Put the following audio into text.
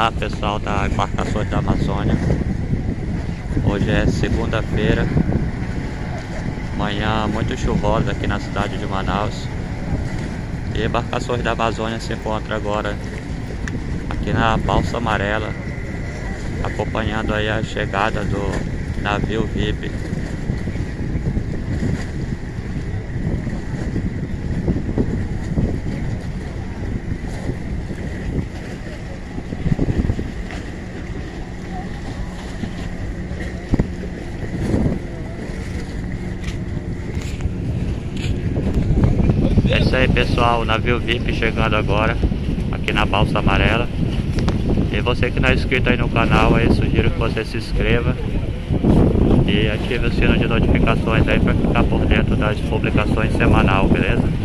Olá pessoal da Embarcações da Amazônia. Hoje é segunda-feira, manhã muito chuvosa aqui na cidade de Manaus. E Embarcações da Amazônia se encontra agora aqui na Balsa Amarela, acompanhando aí a chegada do navio VIP. É isso aí pessoal, o navio VIP chegando agora aqui na Balsa Amarela. E você que não é inscrito aí no canal, aí sugiro que você se inscreva e ative o sino de notificações aí para ficar por dentro das publicações semanal, beleza?